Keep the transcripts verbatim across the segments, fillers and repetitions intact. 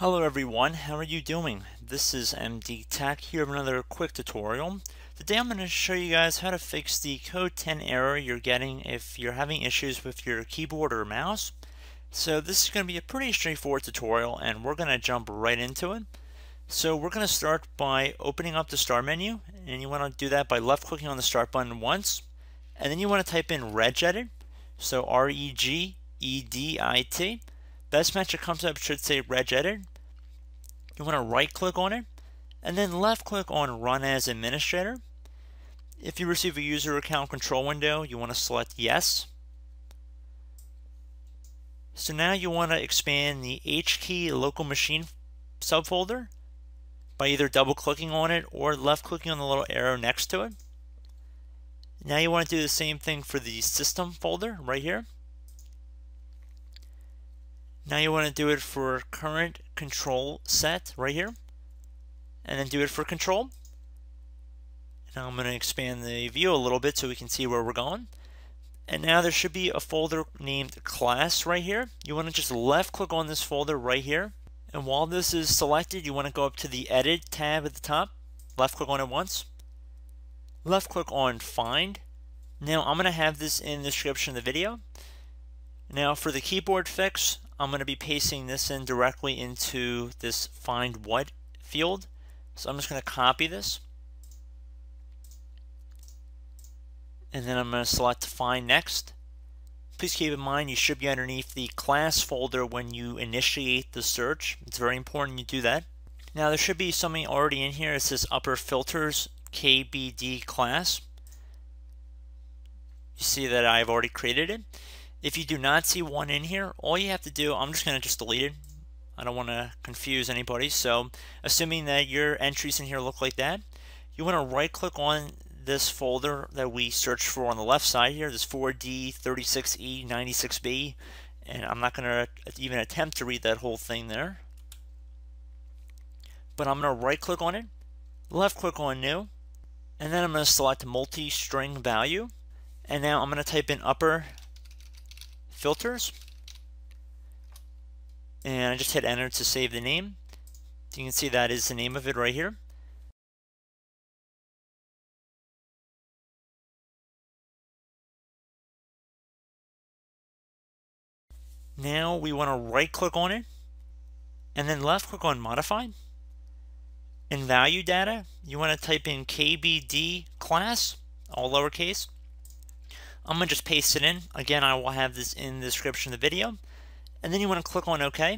Hello everyone, how are you doing? This is M D Tech here with another quick tutorial. Today I'm going to show you guys how to fix the code ten error you're getting if you're having issues with your keyboard or mouse. So this is going to be a pretty straightforward tutorial and we're going to jump right into it. So we're going to start by opening up the start menu, and you want to do that by left clicking on the start button once, and then you want to type in regedit, so R E G E D I T. Best match that comes up should say regedit. You want to right click on it and then left click on Run as Administrator. If you receive a user account control window, you want to select Yes. So now you want to expand the H key local machine subfolder by either double clicking on it or left clicking on the little arrow next to it. Now you want to do the same thing for the system folder right here. Now you want to do it for current control set right here, and then do it for control. Now I'm going to expand the view a little bit so we can see where we're going. And now there should be a folder named class right here. You want to just left click on this folder right here. And while this is selected, you want to go up to the edit tab at the top, left click on it once, left click on find. Now I'm going to have this in the description of the video. Now for the keyboard fix, I'm going to be pasting this in directly into this find what field. So I'm just going to copy this. And then I'm going to select find next. Please keep in mind you should be underneath the class folder when you initiate the search. It's very important you do that. Now there should be something already in here. It says upper filters K B D class. You see that I've already created it. If you do not see one in here, all you have to do, I'm just going to just delete it. I don't want to confuse anybody. So assuming that your entries in here look like that, you want to right click on this folder that we searched for on the left side here, this four D thirty-six E ninety-six B, and I'm not going to even attempt to read that whole thing there. But I'm going to right click on it, left click on new, and then I'm going to select multi-string value, and now I'm going to type in upper filters, and I just hit enter to save the name. You can see that is the name of it right here. Now we want to right click on it and then left click on modify. In value data, you want to type in K B D class, all lowercase. I'm going to just paste it in. Again, I will have this in the description of the video. And then you want to click on OK.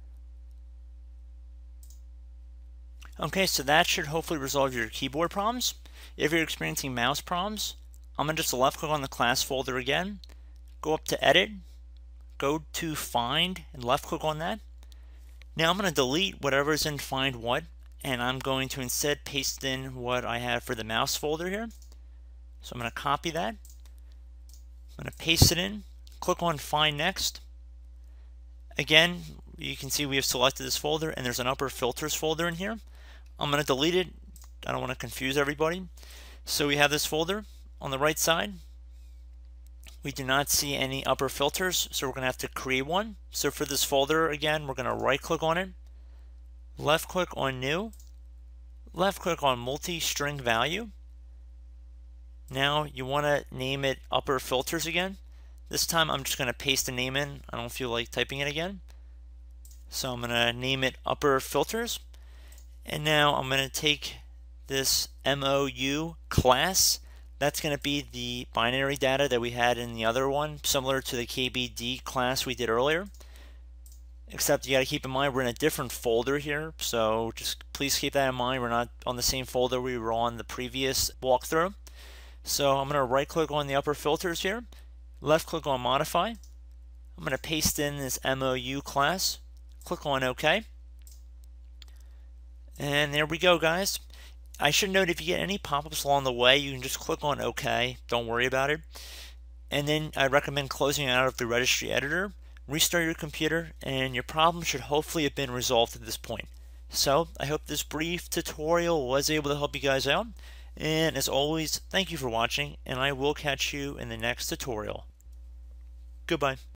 Okay, so that should hopefully resolve your keyboard problems. If you're experiencing mouse problems, I'm going to just left click on the class folder again, go up to edit, go to find, and left click on that. Now I'm going to delete whatever is in find what, and I'm going to instead paste in what I have for the mouse folder here. So I'm going to copy that. I'm going to paste it in, click on find next. Again, you can see we have selected this folder and there's an upper filters folder in here. I'm going to delete it. I don't want to confuse everybody. So we have this folder on the right side. We do not see any upper filters, so we're going to have to create one. So for this folder, again, we're going to right click on it, left click on new, left click on multi-string value. Now you want to name it upper filters again. This time I'm just going to paste the name in. I don't feel like typing it again. So I'm going to name it upper filters. And now I'm going to take this M O U class. That's going to be the binary data that we had in the other one, similar to the K B D class we did earlier. Except you got to keep in mind we're in a different folder here. So just please keep that in mind. We're not on the same folder we were on the previous walkthrough. So I'm going to right click on the upper filters here, left click on modify. I'm going to paste in this M O U class, click on OK. And there we go, guys. I should note if you get any pop-ups along the way, you can just click on OK. Don't worry about it. And then I recommend closing out of the registry editor, restart your computer, and your problem should hopefully have been resolved at this point. So I hope this brief tutorial was able to help you guys out. And as always, thank you for watching, and I will catch you in the next tutorial. Goodbye.